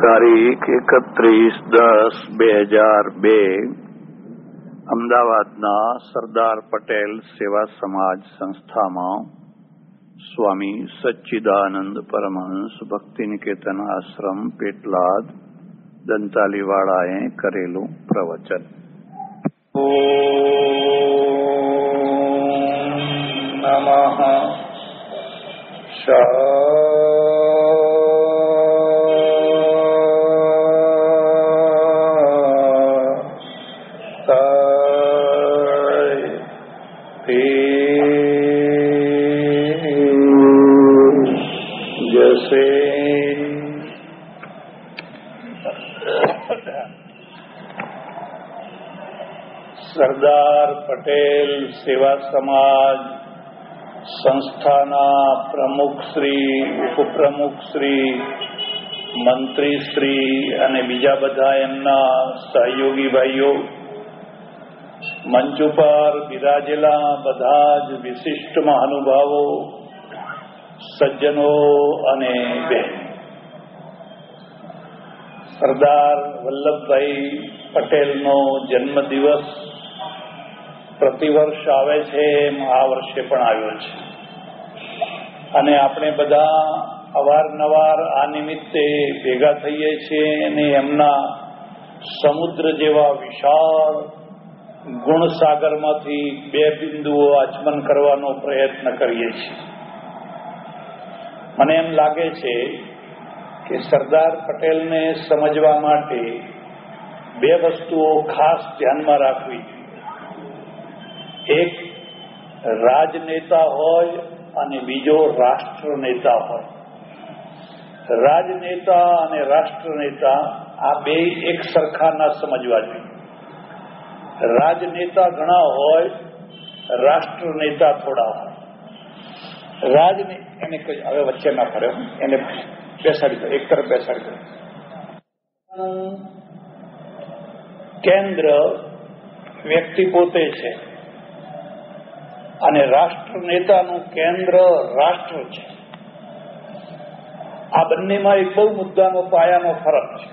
તારીખ 31/10/2002 અમદાવાદના સરદાર પટેલ સેવા સમાજ સંસ્થામાં સ્વામી સચ્ચિદાનંદ પરમહંસ ભક્તિ નિકેતન આશ્રમ પેટલાદ દંતાલીવાળાએ કરેલું પ્રવચન. ઓમ નમઃ સરદાર પટેલ સેવા સમાજ સંસ્થાના પ્રમુખશ્રી, ઉપપ્રમુખશ્રી, મંત્રીશ્રી અને બીજા બધા એમના સહયોગી ભાઈઓ, મંચ ઉપર બિરાજેલા બધા જ વિશિષ્ટ મહાનુભાવો, સજ્જનો અને બહેન, સરદાર વલ્લભભાઈ પટેલનો જન્મદિવસ પ્રતિવર્ષ આવે છે એમ આ વર્ષે પણ આવ્યો છે અને આપણે બધા અવારનવાર આ નિમિત્તે ભેગા થઈએ છીએ અને એમના સમુદ્ર જેવા વિશાળ ગુણસાગરમાંથી બે બિંદુઓ આચમન કરવાનો પ્રયત્ન કરીએ છીએ. મને એમ લાગે છે કે સરદાર પટેલને સમજવા માટે બે વસ્તુઓ ખાસ ધ્યાનમાં રાખવી જોઈએ. એક રાજનેતા હોય અને બીજો રાષ્ટ્રનેતા હોય. રાજનેતા અને રાષ્ટ્રનેતા આ બે એક સરખા ના સમજવા જોઈએ. રાજનેતા ઘણા હોય, રાષ્ટ્રનેતા થોડા હોય. એને કોઈ હવે વચ્ચે ના ફરે, એને બેસાડી દો, એક તરફ બેસાડી દો. કેન્દ્ર વ્યક્તિ પોતે છે અને રાષ્ટ્ર નેતાનું કેન્દ્ર રાષ્ટ્ર છે. આ બંનેમાં એક બહુ મુદ્દાનો પાયાનો ફરક છે.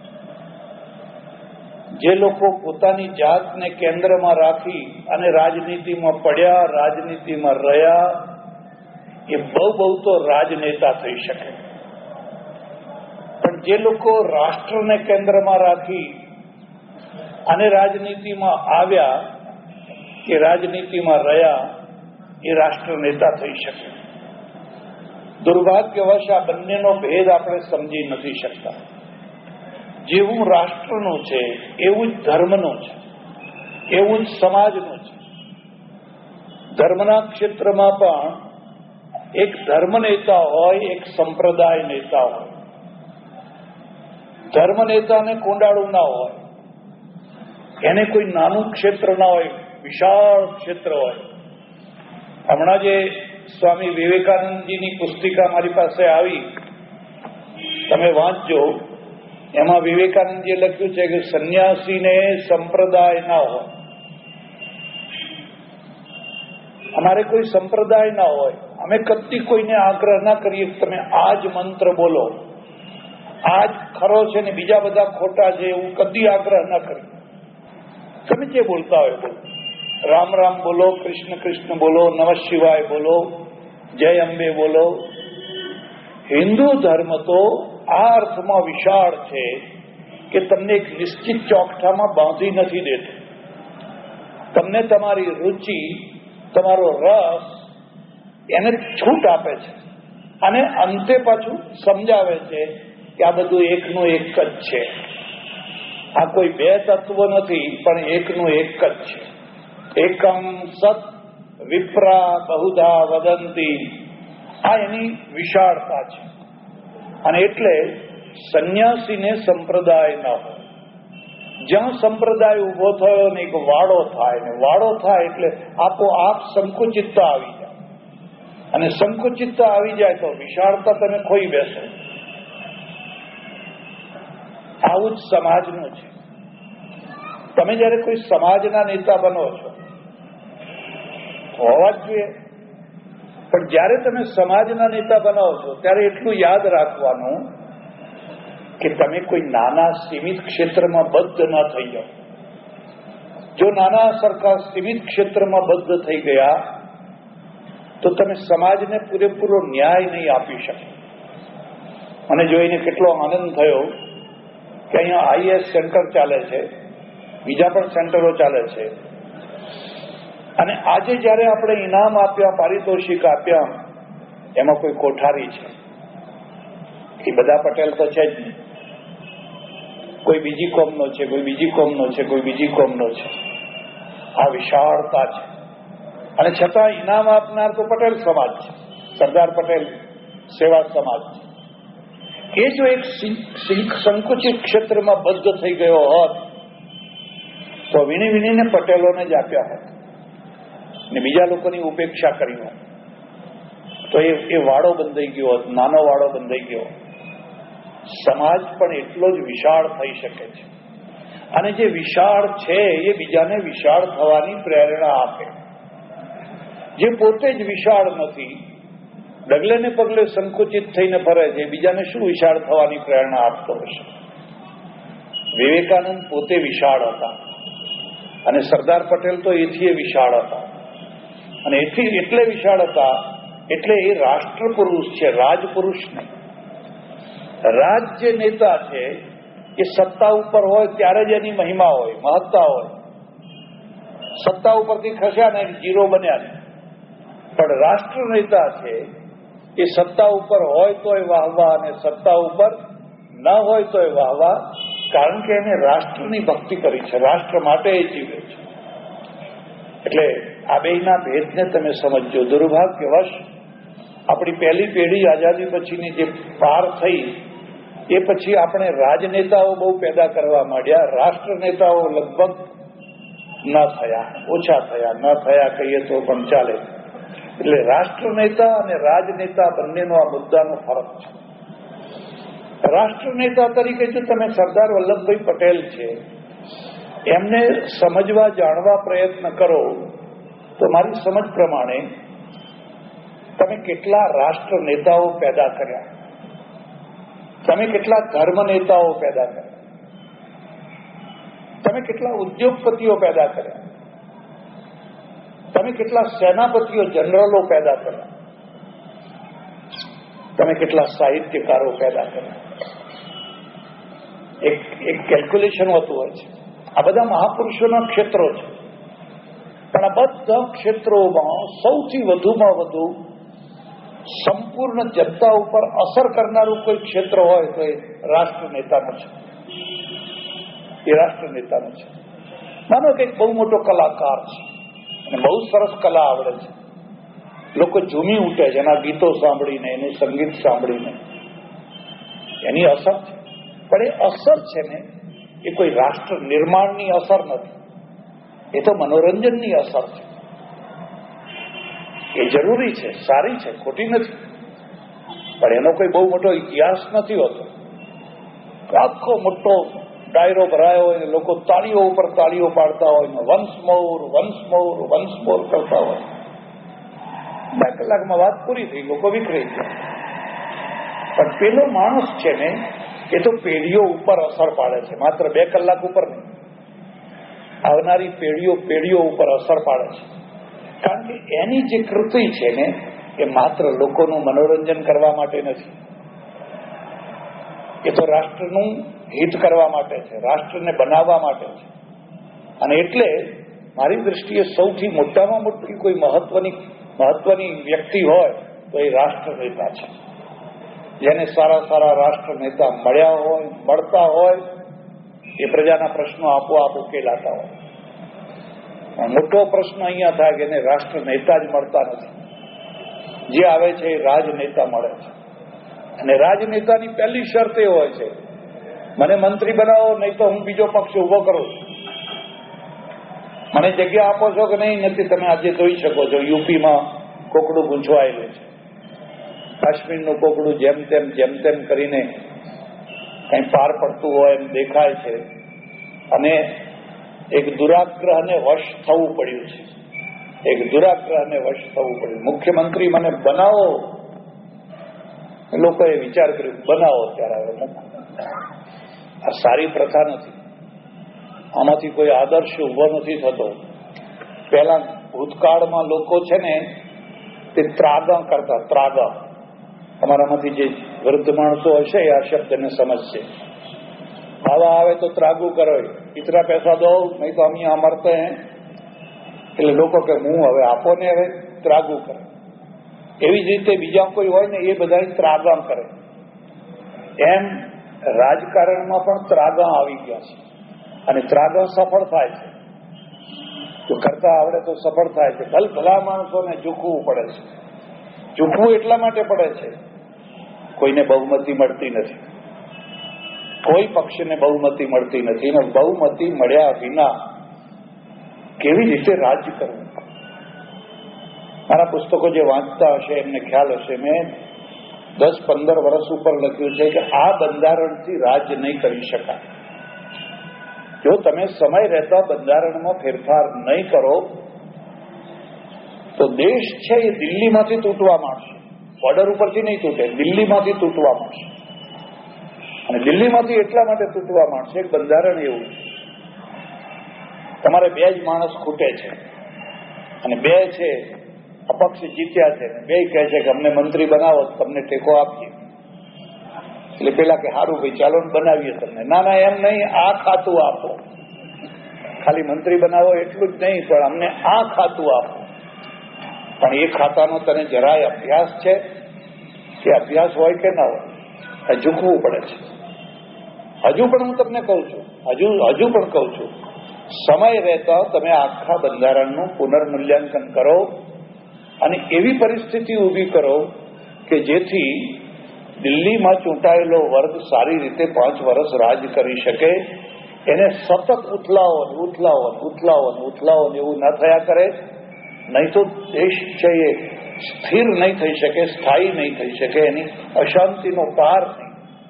જે લોકો પોતાની જાતને કેન્દ્રમાં રાખી અને રાજનીતિમાં પડ્યા, રાજનીતિમાં રહ્યા, એ બહુ તો રાજનેતા થઈ શકે. પણ જે લોકો રાષ્ટ્રને કેન્દ્રમાં રાખી અને રાજનીતિમાં આવ્યા કે રાજનીતિમાં રહ્યા, એ રાષ્ટ્ર નેતા થઈ શકે. દુર્ભાગ્યવશ આ બંનેનો ભેદ આપણે સમજી નથી શકતા. જેવું રાષ્ટ્રનું છે એવું જ ધર્મનું છે, એવું જ સમાજનું છે. ધર્મના ક્ષેત્રમાં પણ એક ધર્મ નેતા હોય, એક સંપ્રદાય નેતા હોય. ધર્મ નેતાને કોંડાળું ના હોય, એને કોઈ નાનું ક્ષેત્ર ના હોય, વિશાળ ક્ષેત્ર હોય. હમણાં જે સ્વામી વિવેકાનંદજીની પુસ્તિકા મારી પાસે આવી, તમે વાંચજો. એમાં વિવેકાનંદજીએ લખ્યું છે કે સંન્યાસીને સંપ્રદાય ના હોય. અમારે કોઈ સંપ્રદાય ના હોય. અમે કદી કોઈને આગ્રહ ના કરીએ કે તમે આ જ મંત્ર બોલો, આ જ ખરો છે ને બીજા બધા ખોટા છે, એવું કદી આગ્રહ ના કરીએ. તમે જે બોલતા હોય બોલો. રામ રામ બોલો, કૃષ્ણ કૃષ્ણ બોલો, નમઃ શિવાય બોલો, જય અંબે બોલો. હિન્દુ ધર્મ તો આ અર્થમાં વિશાળ છે કે તમને એક નિશ્ચિત ચોકઠામાં બાંધી નથી દેતો. તમને તમારી રુચિ, તમારો રસ, એને છૂટ આપે છે અને અંતે પાછું સમજાવે છે કે આ બધું એકનું એક જ છે. આ કોઈ બે તત્વ નથી, પણ એકનું એક જ છે. એકમ સત વિપ્રા બહુધા વદંતી. આ એની વિશાળતા છે. અને એટલે સંન્યાસીને સંપ્રદાય ન હોય. જ્યાં સંપ્રદાય ઉભો થયો ને એક વાડો થાય, ને વાડો થાય એટલે આપોઆપ સંકુચિતતા આવી જાય. અને સંકુચિતતા આવી જાય તો વિશાળતા તમે ખોઈ બેસો. આવું જ સમાજનું છે. તમે જયારે કોઈ સમાજના નેતા બનો છો, હોવા જ જોઈએ, પણ જ્યારે તમે સમાજના નેતા બનાવો છો ત્યારે એટલું યાદ રાખવાનું કે તમે કોઈ નાના સીમિત ક્ષેત્રમાં બદ્ધ ન થઈ જાઓ. જો નાના સરખા સીમિત ક્ષેત્રમાં બદ્ધ થઈ ગયા તો તમે સમાજને પૂરેપૂરો ન્યાય નહીં આપી શકો. મને જોઈને કેટલો આનંદ થયો કે અહીંયા આઈએસ સેન્ટર ચાલે છે, બીજા પણ સેન્ટરો ચાલે છે, અને આજે જયારે આપણે ઇનામ આપ્યા, પારિતોષિક આપ્યા, એમાં કોઈ કોઠારી છે, એ બધા પટેલ તો છે જ નહીં. કોઈ બીજી કોમનો છે, કોઈ બીજી કોમનો છે, કોઈ બીજી કોમનો છે. આ વિશાળતા છે. અને છતાં ઇનામ આપનાર તો પટેલ સમાજ છે, સરદાર પટેલ સેવા સમાજ છે. એ જો એક સંકુચિત ક્ષેત્રમાં બદ્ધ થઈ ગયો હોત તો વીણી વીણીને પટેલોને જ આપ્યા હોત ને બીજા લોકોની ઉપેક્ષા કરી હોત તો એ વાડો બંધાઈ ગયો હોત, નાનો વાડો બંધાઈ ગયો. સમાજ પણ એટલો જ વિશાળ થઈ શકે છે. અને જે વિશાળ છે એ બીજાને વિશાળ થવાની પ્રેરણા આપે. જે પોતે જ વિશાળ નથી, ડગલે ને પગલે સંકુચિત થઈને ફરે છે, બીજાને શું વિશાળ થવાની પ્રેરણા આપતો હશે? વિવેકાનંદ પોતે વિશાળ હતા અને સરદાર પટેલ તો એથી વિશાળ હતા. અને એથી એટલે વિશાળ હતા એટલે એ રાષ્ટ્ર પુરુષ છે, રાજપુરુષ નહીં. રાજ જે નેતા છે એ સત્તા ઉપર હોય ત્યારે જ એની મહિમા હોય, મહત્તા હોય. સત્તા ઉપરથી ખસ્યા ને જીરો બન્યા ને. પણ રાષ્ટ્ર નેતા છે એ સત્તા ઉપર હોય તોય વાહવા અને સત્તા ઉપર ન હોય તોય વાહવા, કારણ કે એને રાષ્ટ્રની ભક્તિ કરી છે, રાષ્ટ્ર માટે એ જીવે છે. એટલે આ બેયના ભેદને તમે સમજો. દુર્ભાગ્યવશ આપણી પહેલી પેઢી આઝાદી પછીની જે પાર થઈ એ પછી આપણે રાજનેતાઓ બહુ પેદા કરવા માંડ્યા, રાષ્ટ્ર નેતાઓ લગભગ ન થયા, ઓછા થયા, ન થયા કહીએ તો પણ ચાલે. એટલે રાષ્ટ્ર નેતા અને રાજનેતા બંનેનો આ મુદ્દાનો ફરક છે. રાષ્ટ્ર નેતા તરીકે જો તમે સરદાર વલ્લભભાઈ પટેલ છે એમને સમજવા, જાણવા પ્રયત્ન કરો તો મારી સમજ પ્રમાણે તમે કેટલા રાષ્ટ્ર નેતાઓ પેદા કર્યા, તમે કેટલા ધર્મ નેતાઓ પેદા કર્યા, તમે કેટલા ઉદ્યોગપતિઓ પેદા કર્યા, તમે કેટલા સેનાપતિઓ, જનરલો પેદા કર્યા, તમે કેટલા સાહિત્યકારો પેદા કર્યા. એક કેલ્ક્યુલેશન હોતું હોય છે. આ બધા મહાપુરુષોના ક્ષેત્રો છે, પણ આ બધા ક્ષેત્રોમાં સૌથી વધુમાં વધુ સંપૂર્ણ જનતા ઉપર અસર કરનારું કોઈ ક્ષેત્ર હોય તો એ રાષ્ટ્ર નેતાનું છે. એ રાષ્ટ્ર નેતાનું છે. માનો કે બહુ મોટો કલાકાર છે અને બહુ સરસ કલા આવડે છે, લોકો ઝૂમી ઉઠે છે એના ગીતો સાંભળીને, એનું સંગીત સાંભળીને. એની અસર છે, પણ એ અસર છે ને એ કોઈ રાષ્ટ્ર નિર્માણની અસર નથી, એ તો મનોરંજનની અસર છે. એ જરૂરી છે, સારી છે, ખોટી નથી, પણ એનો કોઈ બહુ મોટો ઇતિહાસ નથી હોતો. આખો મોટો ડાયરો ભરાયો હોય ને લોકો તાળીઓ ઉપર તાળીઓ પાડતા હોય ને once more, once more, once more કરતા હોય. 2 કલાકમાં વાત પૂરી થઈ, લોકો વિખરાઈ ગયા. પણ પેલો માણસ છે ને એ તો પેઢીઓ ઉપર અસર પાડે છે, માત્ર 2 કલાક ઉપર નહીં. આવનારી પેઢીઓ ઉપર અસર પાડે છે, કારણ કે એની જે કૃતિ છે ને એ માત્ર લોકોનું મનોરંજન કરવા માટે નથી, એ તો રાષ્ટ્રનું હિત કરવા માટે છે, રાષ્ટ્રને બનાવવા માટે છે. અને એટલે મારી દ્રષ્ટિએ સૌથી મોટામાં મોટી કોઈ મહત્વની વ્યક્તિ હોય તો એ રાષ્ટ્ર નેતા છે. જેને સારા રાષ્ટ્ર નેતા મળ્યા હોય, મળતા હોય, એ પ્રજાના પ્રશ્નો આપોઆપ ઉકેલાતા હોય. મોટો પ્રશ્ન અહીંયા થાય કે એને રાષ્ટ્ર નેતા જ મળતા નથી. જે આવે છે એ રાજનેતા મળે છે. અને રાજનેતાની પહેલી શરત એ હોય છે, મને મંત્રી બનાવો, નહીં તો હું બીજો પક્ષ ઉભો કરું છું. મને જગ્યા આપો છો કે નહીં નથી. તમે આજે જોઈ શકો છો યુપીમાં કોકડું ગૂંચવાયેલું છે, કાશ્મીરનું કોકડું જેમ તેમ કરીને કઈ પાર પડતું હોય એમ દેખાય છે. અને એક દુરાગ્રહને વશ થવું પડ્યું છે, એક દુરાગ્રહને વશ થવું પડ્યું. મુખ્યમંત્રી મને બનાવો, લોકોએ વિચાર કર્યો બનાવો ત્યારે હવે સારી પ્રથા નથી. આમાંથી કોઈ આદર્શ ઉભો નથી થતો. પહેલા ભૂતકાળમાં લોકો છે ને તે ત્રાગા કરતા. ત્રાગા, અમારામાંથી જે વૃદ્ધ માણસો હશે આ શબ્દને સમજશે. ખાવા આવે તો ત્રાગુ કરો, ઇતના પૈસા દો નહીં તો અમે यहाँ मरते हैं. એટલે લોકો કે હું હવે આપો ને, હવે ત્રાગુ કરે. એવી જ રીતે બીજા કોઈ હોય ને એ બધા ત્રાગા કરે. એમ રાજકારણમાં પણ ત્રાગા આવી ગયા છે અને ત્રાગા સફળ થાય છે. જો કરતા આવડે તો સફળ થાય છે. ભલા માણસોને ઝૂકવું પડે છે. ઝૂકવું એટલા માટે પડે છે, કોઈને બહુમતી મળતી નથી, કોઈ પક્ષને બહુમતી મળતી નથી ને બહુમતી મળ્યા વિના કેવી રીતે રાજ્ય કરવું. મારા પુસ્તકો જે વાંચતા હશે એમને ખ્યાલ હશે, મેં 10-15 વર્ષ ઉપર લખ્યું છે કે આ બંધારણથી રાજ્ય નહીં કરી શકાય. જો તમે સમય રહેતા બંધારણમાં ફેરફાર નહીં કરો તો દેશ છે એ દિલ્હીમાંથી તૂટવા માંડશે. બોર્ડર ઉપરથી નહીં તૂટે, દિલ્હીમાંથી તૂટવા માંડશે. અને દિલ્હીમાંથી એટલા માટે તૂટવા માંડશે, એક બંધારણ એવું તમારે 2 જ માણસ ખૂટે છે અને 2 છે અપક્ષ જીત્યા છે, 2 કહે છે કે અમને મંત્રી બનાવો, તમને ટેકો આપીએ. એટલે પેલા કે સારું ભાઈ ચાલો બનાવીએ તમને. ના એમ નહીં, આ ખાતું આપો. ખાલી મંત્રી બનાવો એટલું જ નહીં, પણ અમને આ ખાતું આપો. પણ એ ખાતાનો તને જરાય અભ્યાસ છે કે અભ્યાસ હોય કે ના હોય, ઝૂકવું પડે છે. હજુ પણ હું તમને કહું છું, હજુ પણ કહું છું, સમય રહેતા તમે આખા બંધારણનું પુનર્મૂલ્યાંકન કરો અને એવી પરિસ્થિતિ ઊભી કરો કે જેથી દિલ્હીમાં ચૂંટાયેલો વર્ગ સારી રીતે 5 વર્ષ રાજ કરી શકે. એને સતત ઉથલાવો એવું ના થયા કરે. નહીં તો દેશ છે એ સ્થિર નહીં થઈ શકે, સ્થાયી નહીં થઈ શકે, એની અશાંતિનો પાર નહીં.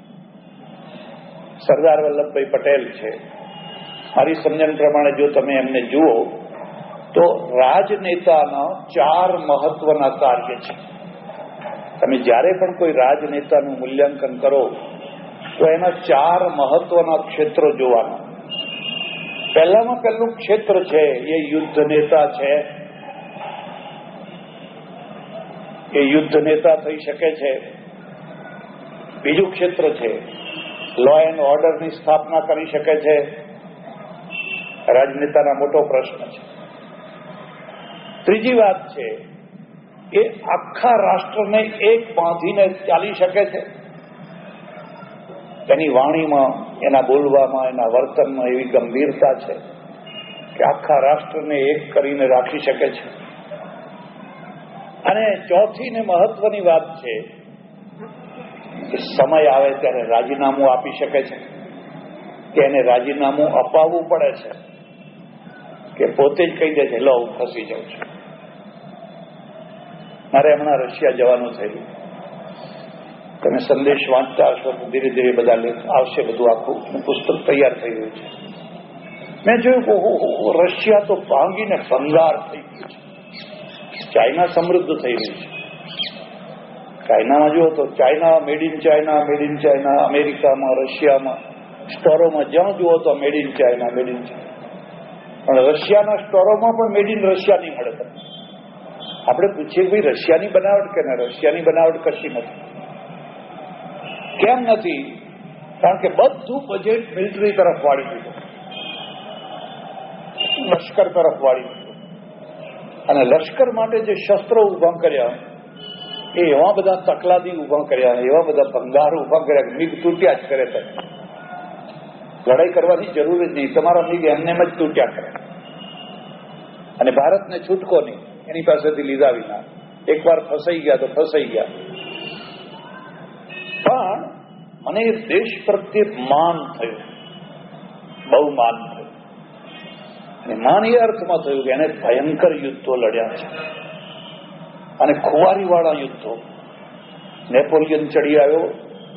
સરદાર વલ્લભભાઈ પટેલ છે, મારી સમજણ પ્રમાણે જો તમે એમને જુઓ તો રાજનેતાના 4 મહત્વના કાર્ય છે. તમે જ્યારે પણ કોઈ રાજનેતાનું મૂલ્યાંકન કરો તો એના 4 મહત્વના ક્ષેત્રો જોવાના. પહેલામાં પહેલું ક્ષેત્ર છે એ યુદ્ધ નેતા છે. એ યુદ્ધ નેતા થઈ શકે છે. બીજું ક્ષેત્ર છે લો એન્ડ ઓર્ડરની સ્થાપના કરી શકે છે. રાજનેતાના મોટો પ્રશ્ન છે. ત્રીજી વાત છે એ આખા રાષ્ટ્રને એક બાંધીને ચાલી શકે છે. એની વાણીમાં, એના બોલવામાં, એના વર્તનમાં એવી ગંભીરતા છે કે આખા રાષ્ટ્રને એક કરીને રાખી શકે છે. અને ચોથી ને મહત્વની વાત છે કે સમય આવે ત્યારે રાજીનામું આપી શકે છે કે એને રાજીનામું અપાવવું પડે છે કે પોતે જ કહી દે છે લો હું ખસી જાઉં છું. મારે હમણાં રશિયા જવાનું થયું. તમે સંદેશ વાંચતા હશો તો ધીરે ધીરે બધા લેખ આવશે, બધું આખું પુસ્તક તૈયાર થઈ ગયું છે. મેં જોયું રશિયા તો ભાંગીને ભંગાર થઈ ગયું છે. ચાઇના સમૃદ્ધ થઈ રહ્યું છે. ચાઇનામાં જુઓ તો ચાઇના મેડ ઇન ચાઇના, અમેરિકામાં, રશિયામાં સ્ટોરોમાં જ્યાં જુઓ તો મેડ ઇન ચાઇના. પણ રશિયાના સ્ટોરોમાં પણ મેડ ઇન રશિયા નહીં મળે. આપણે પૂછીએ ભાઈ રશિયાની બનાવટ કે ના, રશિયાની બનાવટ કશી નથી. કેમ નથી? કારણ કે બધું બજેટ મિલિટરી તરફ વાળી દીધું, લશ્કર તરફ વાળી દીધું. અને લશ્કર માટે જે શસ્ત્રો ઉભા કર્યા એ એવા બધા તકલાદી ઉભા કર્યા, એવા બધા ભંગાર ઉભા કર્યા કે મિગ તૂટ્યા જ કરે. લડાઈ કરવાની જરૂર જ નહીં, તમારા મિગ એમને જ તૂટ્યા કરે. અને ભારતને છૂટકો નહીં, એની પાસેથી લીધા વિના. એકવાર ફસાઈ ગયા તો ફસાઈ ગયા. પણ મને એ દેશ પ્રત્યે માન થયું, બહુ માન થયું. અને માન એ અર્થમાં થયું કે એને ભયંકર યુદ્ધો લડ્યા છે અને ખુવારીવાળા યુદ્ધો. નેપોલિયન ચડી આવ્યો,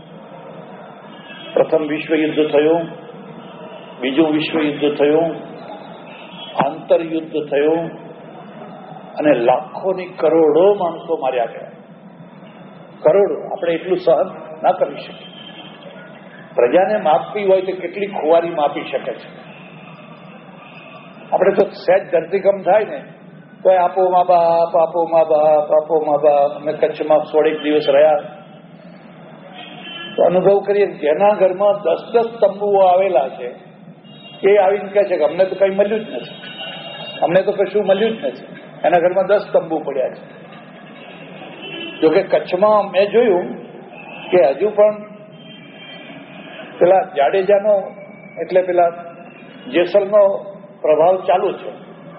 પ્રથમ વિશ્વયુદ્ધ થયું, બીજું વિશ્વયુદ્ધ થયું, આંતરયુદ્ધ થયું અને લાખોની કરોડો માણસો માર્યા ગયા. કરોડો, આપણે એટલું સહન ના કરી શકીએ. પ્રજાને માપવી હોય તો કેટલી ખુવારી માપી શકે છે. આપણે તો સહેજ ધરતીકંપ થાય ને તો આપો મા બાપ, આપો મા બાપ, આપો મા બાપ. અમે કચ્છમાં 16 દિવસ રહ્યા તો અનુભવ કરીએ, જેના ઘરમાં 10-10 તંબુઓ આવેલા છે એ આવીને કહે છે કે અમને તો કઈ મળ્યું જ નથી, અમને તો કશું મળ્યું જ નથી. એના ઘરમાં 10 તંબુ પડ્યા છે. જોકે કચ્છમાં મેં જોયું કે હજુ પણ પેલા જાડેજાનો એટલે પેલા જેસલનો પ્રભાવ ચાલુ છે.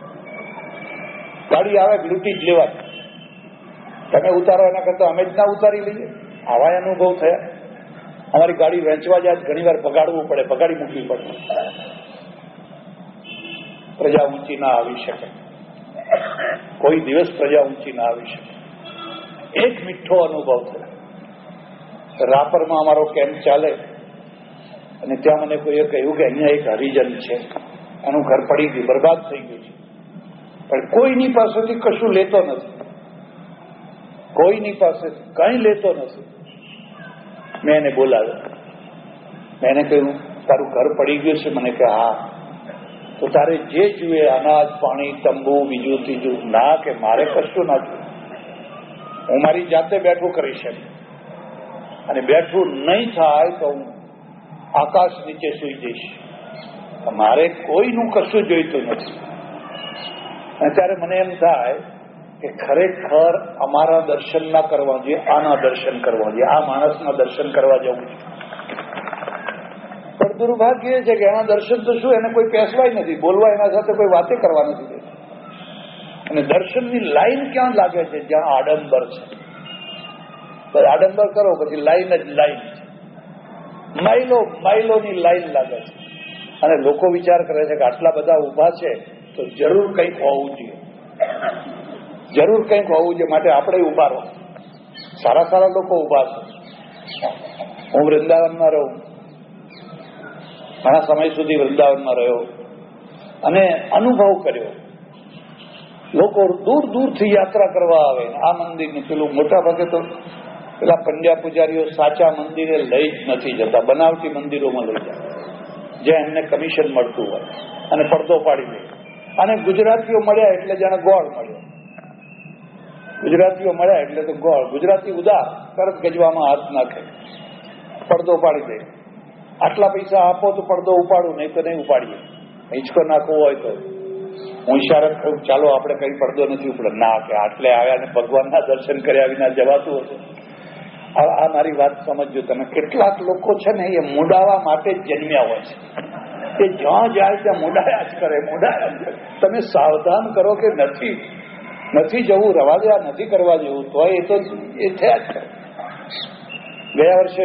ગાડી આવે લૂંટી જ લેવાની, તમે ઉતારો એના કરતા અમે જ ના ઉતારી લઈએ. આવા અનુભવ થયા. અમારી ગાડી વેચવા જાય ઘણી વાર બગાડવું પડે, બગાડી મૂકવી પડે. પ્રજા ઊંચી ના આવી શકે, કોઈ દિવસ પ્રજા ઊંચી ના આવી શકે. એક મીઠો અનુભવ થયો. રાપરમાં અમારો કેમ્પ ચાલે અને ત્યાં મને કોઈએ કહ્યું કે અહીંયા એક હરિજન છે, એનું ઘર પડી ગયું, બરબાદ થઈ ગયું છે, પણ કોઈની પાસેથી કશું લેતો નથી, કોઈની પાસેથી કંઈ લેતો નથી. મેં એને બોલાવ્યો, મેં એને કહ્યું તારું ઘર પડી ગયું છે? મને કે હા. તો તારે જે જુએ અનાજ પાણી તંબુ બીજું ત્રીજું. ના કે મારે કશું ના જોઈએ, હું મારી જાતે બેઠું કરી શકું, અને બેઠું નહીં થાય તો હું આકાશ નીચે સૂઈ જઈશ, મારે કોઈનું કશું જોઈતું નથી. અને ત્યારે મને એમ થાય કે ખરેખર અમારા દર્શન ના કરવા જોઈએ, આના દર્શન કરવા જોઈએ, આ માણસના દર્શન કરવા જવું છે. પણ દુર્ભાગ્ય એ છે કે એના દર્શન તો શું, એને કોઈ પેસવાય નથી, બોલવા એના સાથે કોઈ વાતે કરવા નથી દેતી. અને દર્શનની લાઈન ક્યાં લાગે છે? જ્યાં આડંબર છે. આડંબર કરો પછી લાઈન જ લાઈન, માઇલો માઇલોની લાઈન લાગે છે. અને લોકો વિચાર કરે છે કે આટલા બધા ઉભા છે તો જરૂર કંઈક હોવું જોઈએ, જરૂર કંઈક હોવું જોઈએ, માટે આપણે ઉભા રહો. સારા સારા લોકો ઉભા છે. હું વૃંદાવનમાં રહું, ઘણા સમય સુધી વૃંદાવનમાં રહ્યો અને અનુભવ કર્યો. લોકો દૂર દૂરથી યાત્રા કરવા આવે આ મંદિરની. પેલું મોટા ભાગે તો પેલા પંડ્યા પૂજારીઓ સાચા મંદિરે લઈ જ નથી જતા, બનાવટી મંદિરોમાં લઈ જાય, જ્યાં એમને કમિશન મળતું હોય, અને પડદો પાડી દે. અને ગુજરાતીઓ મળ્યા એટલે જાણે ગોળ મળ્યો, ગુજરાતીઓ મળ્યા એટલે તો ગોળ. ગુજરાતી ઉદાર, તરત ગજવામાં હાથ નાખે, પડદો પાડી દે. આટલા પૈસા આપો તો પડદો ઉપાડું, નહીં તો નહીં ઉપાડીએ. હિંચકો નાખવો હોય તો હું ઈશારત કહું ચાલો આપણે કઈ પડદો નથી ઉપડે. ના કે આટલે આવ્યા ને ભગવાનના દર્શન કર્યા વિના જવાતું હશે. આ મારી વાત સમજજો તમે. કેટલાક લોકો છે ને એ મુડાવા માટે જ જન્મ્યા હોય છે, એ જ્યાં જાય ત્યાં મુડાયા જ કરે, મુડાયા જ કરે. તમે સાવધાન કરો કે નથી જવું, રવા દે, નથી કરવા જેવું, તો એ તો એ થયા જ કરે. ગયા વર્ષે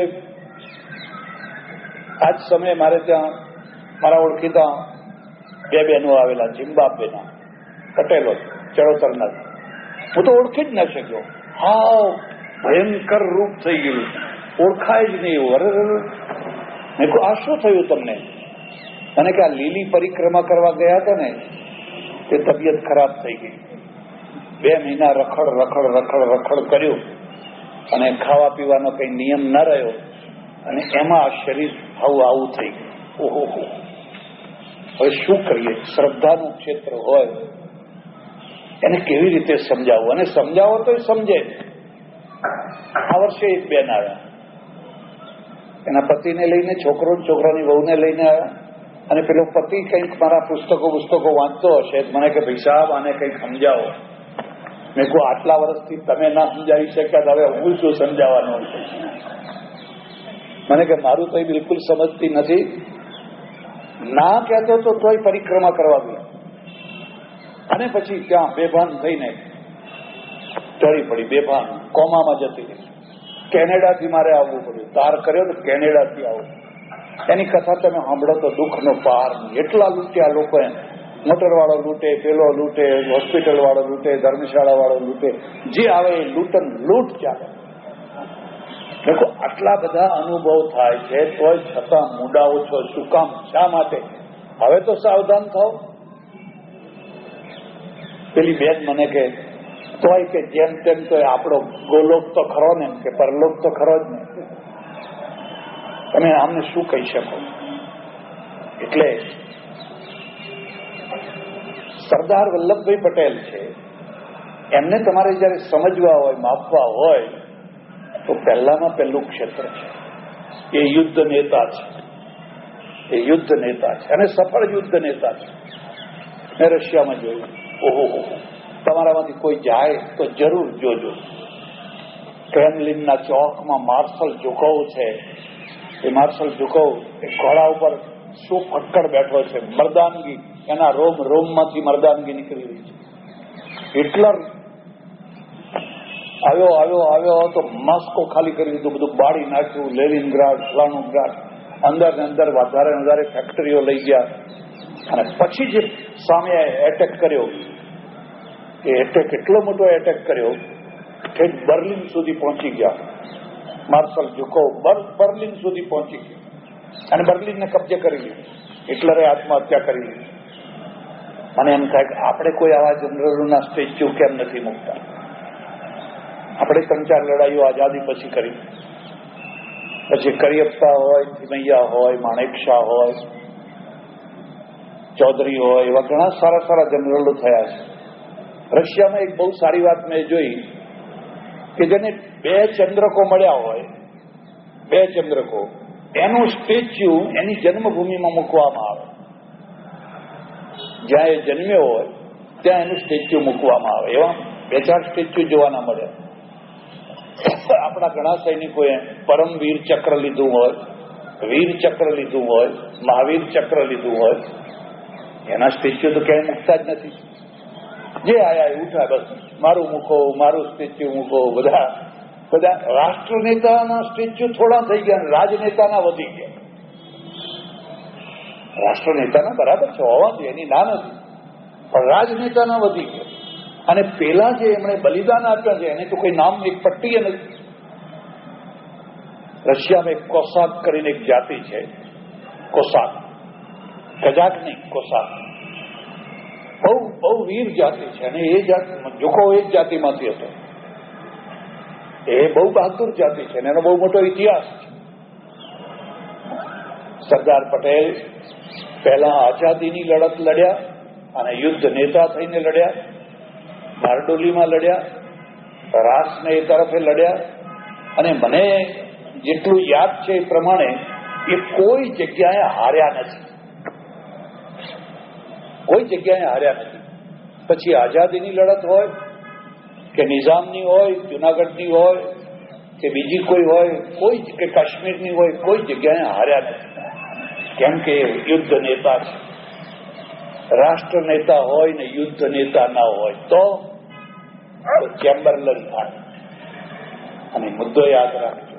આજ સમયે મારે ત્યાં મારા ઓળખીતા 2 બહેનો આવેલા, ઝિમ્બાબ્વેના પટેલો, ચરોતરના. હું તો ઓળખી જ ન શક્યો. હા, ભયંકર રૂપ થઈ ગયું, ઓળખાય જ નહીં એવું. અરે મેં કહું આ શું થયું તમને? મને કે આ લીલી પરિક્રમા કરવા ગયા હતા ને તે તબિયત ખરાબ થઈ ગઈ. 2 મહિના રખડ કર્યું અને ખાવા પીવાનો કઈ નિયમ ન રહ્યો, અને એમાં આ શરીર આવું થઈ ગયું. ઓહો, હવે શું કરીએ? શ્રદ્ધાનું ક્ષેત્ર હોય એને કેવી રીતે સમજાવવું? અને સમજાવો તો સમજે. આ વર્ષે એક બેન આવ્યા, એના પતિને લઈને, છોકરાની વહુને લઈને આવ્યા. અને પેલો પતિ કંઈક મારા પુસ્તકો વાંચતો હશે, મને કે ભાઈ સાહેબ આને કંઈક સમજાવો. મેં કહું આટલા વર્ષથી તમે ના સમજાવી શક્યા, હવે હું શું સમજાવવાનું? મને કે મારું તો બિલકુલ સમજતી નથી. ના કહેતો તો તોય પરિક્રમા કરવા ગઈ, અને પછી ત્યાં બેભાન થઈને ટળી પડી, બેભાન કોમામાં જતી રહી. કેનેડાથી મારે આવવું પડ્યું, તાર કર્યો તો કેનેડાથી આવું. એની કથા તમે સાંભળો તો દુઃખનો પાર. એટલા લૂંટ્યા લોકો, મોટર વાળો લૂંટે, પેલો લૂંટે, હોસ્પિટલ વાળો લૂંટે, ધર્મશાળા વાળો લૂંટે, જે આવે એ લૂંટ ચાલે. દેખો આટલા બધા અનુભવ થાય છે તોય છતાં મુડાઓ છો. શું કામ? શા માટે? હવે તો સાવધાન થાવ. પેલી બેન મને કે તોય કે જેમ તેમ તો આપણો ગોલોક તો ખરો ને, કે પરલોક તો ખરો જ ને. તમે આમને શું કહી શકો? એટલે સરદાર વલ્લભભાઈ પટેલ છે, એમને તમારે જયારે સમજવા હોય, માપવા હોય, તો પહેલામાં પહેલું ક્ષેત્ર છે એ યુદ્ધ નેતા છે. એ યુદ્ધ નેતા છે અને સફળ યુદ્ધ નેતા છે. મેં રશિયામાં જોયું. ઓહો, તમારામાંથી કોઈ જાય તો જરૂર જોજો. ક્રેમલિનના ચોકમાં માર્શલ ઝુકોવ છે. એ માર્શલ ઝુકોવ એ ઘોડા ઉપર શું ફક્કડ બેઠો છે. મર્દાનગી, એના રોમ રોમમાંથી મર્દાનગી નીકળી રહી છે. હિટલર આવ્યો તો માસ્કો ખાલી કરી દીધું, બધું બાળી નાખ્યું. લેનિનગ્રાડ, ફલાણુગ્રાડ, અંદર ને અંદર વધારે ફેક્ટરીઓ લઈ ગયા. અને પછી જે સામે એટેક કર્યો, એ એટેક એટલો મોટો એટેક કર્યો કે બર્લિન સુધી પહોંચી ગયા. માર્શલ ઝુકોવ બર્લિન સુધી પહોંચી ગયો અને બર્લિનને કબજે કરી લીધું. હિટલરે આત્મહત્યા કરી લીધી. અને એમ થાય કે આપણે કોઈ આવા જનરલોના સ્ટેચ્યુ કેમ નથી મૂકતા? આપણે 3-4 લડાઈઓ આઝાદી પછી કરી. પછી કરિયપ્પા હોય, થિમૈયા હોય, માણેક શાહ હોય, ચૌધરી હોય, એવા ઘણા સારા જનરલો થયા છે. રશિયામાં એક બહુ સારી વાત મેં જોઈ કે જેને 2 ચંદ્રકો મળ્યા હોય, 2 ચંદ્રકો, એનું સ્ટેચ્યુ એની જન્મભૂમિમાં મૂકવામાં આવે. જ્યાં એ જન્મ્યો હોય ત્યાં એનું સ્ટેચ્યુ મૂકવામાં આવે. એવા 2-4 સ્ટેચ્યુ જોવાના મળે. આપણા ઘણા સૈનિકોએ પરમવીર ચક્ર લીધું હોય, વીર ચક્ર લીધું હોય, મહાવીર ચક્ર લીધું હોય, એના સ્ટેચ્યુ તો ક્યાંય મૂકતા જ નથી. જે આયા એ ઉઠા, બસ મારું મૂકો, મારું સ્ટેચ્યુ મૂકો. બધા રાષ્ટ્રનેતાના સ્ટેચ્યુ થોડા થઈ ગયા, રાજનેતાના વધી ગયા. રાષ્ટ્રનેતાના બરાબર છે, હોવા જોઈએ, એની ના નથી, પણ રાજનેતાના વધી ગયા. અને પેલા જે એમણે બલિદાન આપ્યા છે એને તો કોઈ નામ, એક પટ્ટી નથી. રશિયામાં એક કોસાક કરીને એક જાતિ છે, કોસાક, કજાક નહીં, કોસાક. બહુ વીર જાતિ છે. અને એ જાતિ ઝુકોવ એક જાતિમાંથી હતો. એ બહુ બહાદુર જાતિ છે અને એનો બહુ મોટો ઇતિહાસ છે. સરદાર પટેલ પહેલા આઝાદીની લડત લડ્યા અને યુદ્ધ નેતા થઈને લડ્યા, બારડોલીમાં લડ્યા, રાસને એ તરફે લડ્યા. અને મને જેટલું યાદ છે એ પ્રમાણે એ કોઈ જગ્યાએ હાર્યા નથી. કોઈ જગ્યાએ હાર્યા નથી. પછી આઝાદીની લડત હોય કે નિઝામની હોય, જુનાગઢની હોય કે બીજી કોઈ હોય, કોઈ કે કાશ્મીરની હોય, કોઈ જગ્યાએ હાર્યા નથી. કેમ કે યુદ્ધ નેતા છે. રાષ્ટ્ર નેતા હોય ને યુદ્ધ નેતા ના હોય તો ચેમ્બરલેન થાય. અને મુદ્દો યાદ રાખજો,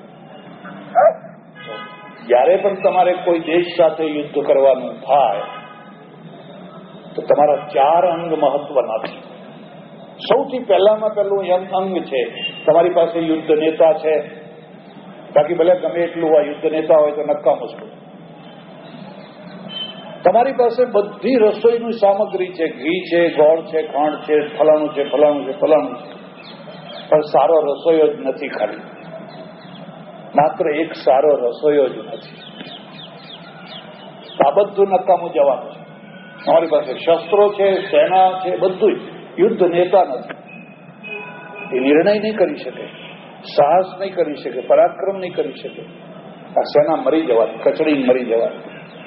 જ્યારે પણ તમારે કોઈ દેશ સાથે યુદ્ધ કરવાનું થાય તો તમારા 4 અંગ મહત્વના છે. સૌથી પહેલામાં પહેલું અંગ છે તમારી પાસે યુદ્ધ નેતા છે. બાકી ભલે ગમે એટલું હોય, યુદ્ધ નેતા હોય તો નક્કા મુશ્કેલ. તમારી પાસે બધી રસોઈની સામગ્રી છે, ઘી છે, ગોળ છે, ખાંડ છે, ફલાણું છે, ફલાણું છે, ફલાણું છે, પણ સારો રસોઈયો જ નથી. ખાલી માત્ર એક સારો રસોઈયો જ નથી. આ બધું નકામું જવાનું છે. તમારી પાસે શસ્ત્રો છે, સેના છે, બધું. યુદ્ધ નેતા નથી. એ નિર્ણય નહીં કરી શકે, સાહસ નહીં કરી શકે, પરાક્રમ નહીં કરી શકે. આ સેના મરી જવાની, કચડી મરી જવાની.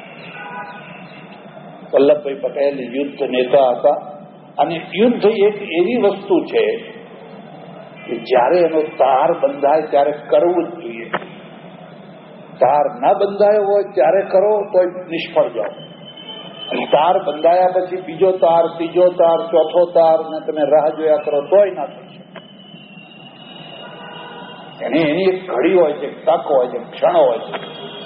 વલ્લભભાઈ પટેલ યુદ્ધ નેતા હતા. અને યુદ્ધ એક એવી વસ્તુ છે કે જ્યારે એનો તાર બંધાય ત્યારે કરવું જ જોઈએ. તાર ના બંધાયો હોય ત્યારે કરો તો નિષ્ફળ જાઓ. અને તાર બંધાયા પછી બીજો તાર, ત્રીજો તાર, ચોથો તાર ને તમે રાહ જોયા કરો તોય ના થઈ શકે. એની એક ઘડી હોય છે, તક હોય છે, ક્ષણ હોય છે.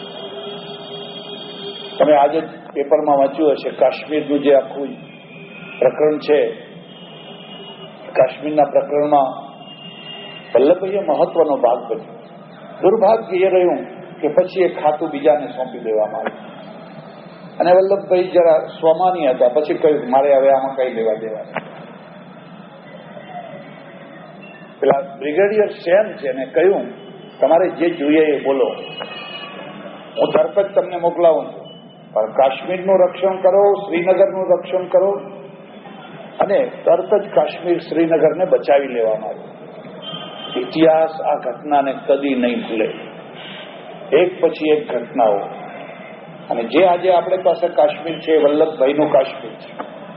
તમે આજે પેપરમાં વાંચ્યું હશે, કાશ્મીરનું જે આખું પ્રકરણ છે, કાશ્મીરના પ્રકરણમાં વલ્લભભાઈએ મહત્વનો ભાગ ભજવ્યો. દુર્ભાગ્ય એ રહ્યું કે પછી એ ખાતું બીજાને સોંપી દેવામાં આવ્યું. અને વલ્લભભાઈ જરા સ્વમાની હતા. પછી કહ્યું મારે હવે આમાં કઈ લેવા દેવા. પેલા બ્રિગેડિયર સેન છે ને કહ્યું તમારે જે જોઈએ એ બોલો. હું તરત જ તમને મોકલાવું છું, પણ કાશ્મીરનું રક્ષણ કરો, શ્રીનગરનું રક્ષણ કરો, અને તરત જ કાશ્મીર શ્રીનગરને બચાવી લેવામાં આવ્યું. ઇતિહાસ આ ઘટનાને કદી નહીં ભૂલે. એક પછી એક ઘટનાઓ. અને જે આજે આપણી પાસે કાશ્મીર છે, વલ્લભભાઈનું કાશ્મીર છે.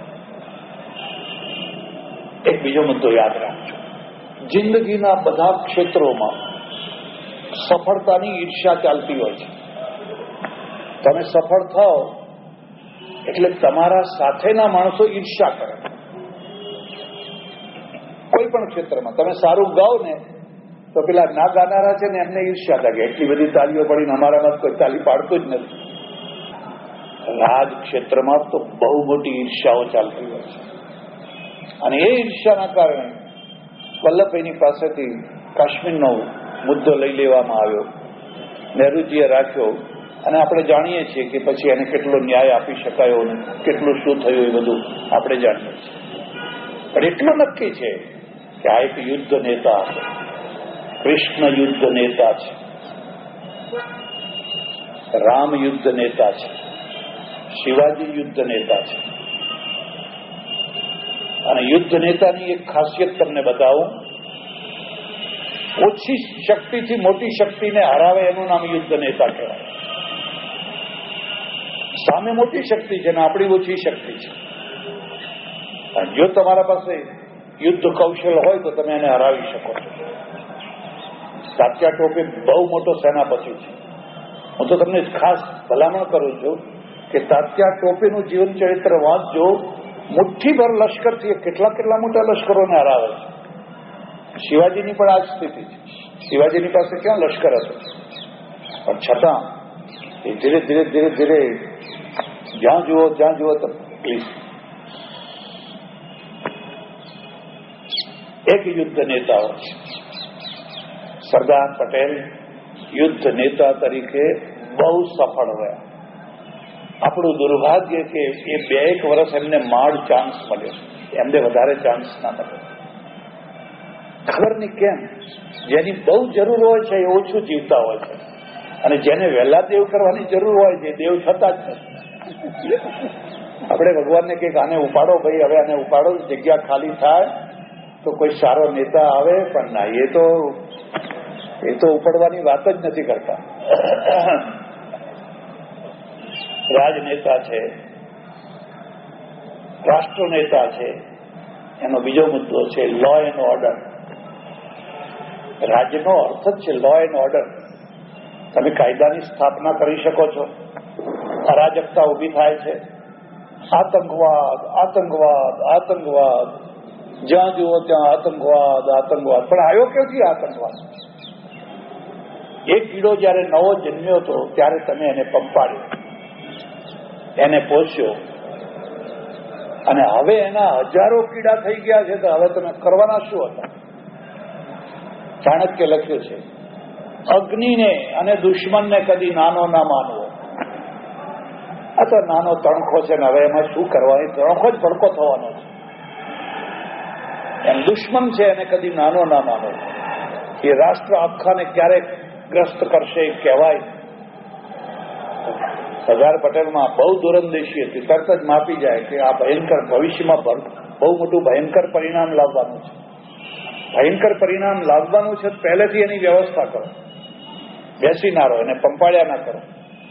એક બીજો મુદ્દો યાદ રાખજો, જિંદગીના બધા ક્ષેત્રોમાં સફળતાની ઈર્ષ્યા ચાલતી હોય છે. તમે સફળ થાઓ એટલે તમારા સાથેના માણસો ઈર્ષ્યા કરે. કોઈ પણ ક્ષેત્રમાં તમે સારું ગાઓ ને તો પેલા ના ગાનારા છે ને એમને ઈર્ષ્યા લાગે, એટલી બધી તાલીઓ પડીને અમારામાં કોઈ તાલી પાડતું જ નથી. રાજ ક્ષેત્રમાં તો બહુ મોટી ઈર્ષ્યાઓ ચાલતી હોય છે. અને એ ઈર્ષ્યાના કારણે વલ્લભભાઈની પાસેથી કાશ્મીરનો મુદ્દો લઈ લેવામાં આવ્યો, નહેરુજીએ રાખ્યો, અને આપણે જાણીએ છીએ કે પછી એને કેટલો ન્યાય આપી શકાયો અને કેટલું શું થયું એ બધું આપણે જાણીએ છીએ. પણ એટલું નક્કી છે કે આ એક યુદ્ધ નેતા છે, કૃષ્ણ યુદ્ધ નેતા છે, રામ યુદ્ધ નેતા છે, શિવાજી યુદ્ધ નેતા છે. અને યુદ્ધ નેતાની એક ખાસિયત તમને બતાવું, ઓછી શક્તિથી મોટી શક્તિને હરાવે એનું નામ યુદ્ધ નેતા કહેવાય. સામે મોટી શક્તિ છે ને આપણી ઓછી શક્તિ છે. જો તમારા પાસે યુદ્ધ કૌશલ હોય તો તમે એને હરાવી શકો છો. તાત્યા ટોપે બહુ મોટો સેનાપતિ છે. હું તો તમને ખાસ ભલામણ કરું છું કે તાત્યા ટોપેનું જીવન ચરિત્ર વાંચજો. મુઠ્ઠીભર લશ્કરથી કેટલા મોટા લશ્કરોને હરાવે છે. શિવાજીની પણ આ જ સ્થિતિ છે. શિવાજીની પાસે ક્યાં લશ્કર હતું, પણ છતાં એ ધીરે ધીરે જ્યાં જુઓ તો પ્લીઝ. એક યુદ્ધ નેતાઓ છે. સરદાર પટેલ યુદ્ધ નેતા તરીકે બહુ સફળ રહ્યા. આપણું દુર્ભાગ્ય કે એ 2-1 વર્ષ એમને માડ ચાન્સ મળ્યો, એમને વધારે ચાન્સ ના મળ્યો. ખબર નહીં કેમ, જેની બહુ જરૂર હોય છે એ ઓછું જીવતા હોય છે, અને જેને વહેલા દેવ કરવાની જરૂર હોય છે દેવ થતા જ નથી. આપણે ભગવાનને કહીએ આને ઉપાડો ભાઈ, હવે આને ઉપાડો, જગ્યા ખાલી થાય તો કોઈ સારો નેતા આવે, પણ ના, એ તો ઉપાડવાની વાત જ નથી કરતા. રાજનેતા છે, રાષ્ટ્ર નેતા છે. એનો બીજો મુદ્દો છે લો એન્ડ ઓર્ડર. રાજ્યનો અર્થ જ છે લો એન્ડ ઓર્ડર. તમે કાયદાની સ્થાપના કરી શકો છો, અરાજકતા ઉભી થાય છે, આતંકવાદ, જ્યાં જુઓ ત્યાં આતંકવાદ. પણ આવ્યો ક્યાંથી આતંકવાદ? એક કીડો જયારે નવો જન્મ્યો હતો ત્યારે તમે એને પંપાડ્યો, એને પોષ્યો, અને હવે એના હજારો કીડા થઈ ગયા છે, તો હવે તમે કરવાના શું હતા? ચાણક્ય લખ્યું છે, અગ્નિને અને દુશ્મનને કદી નાનો ના માનવો. આ તો નાનો તણખો છે ને હવે એમાં શું કરવા? એ તણખો જ ભડકો થવાનો છે. એમ દુશ્મન છે એને કદી નાનો ના માનો. એ રાષ્ટ્ર આખાને ક્યારેક ગ્રસ્ત કરશે કહેવાય. સરદાર પટેલમાં બહુ દૂરંદેશી હતી, તરત જ માપી જાય કે આ ભયંકર ભવિષ્યમાં બહુ મોટું ભયંકર પરિણામ લાવવાનું છે. ભયંકર પરિણામ લાવવાનું છે, પહેલેથી એની વ્યવસ્થા કરો. બેસી ના રહો, એને પંપાળ્યા ના કરો.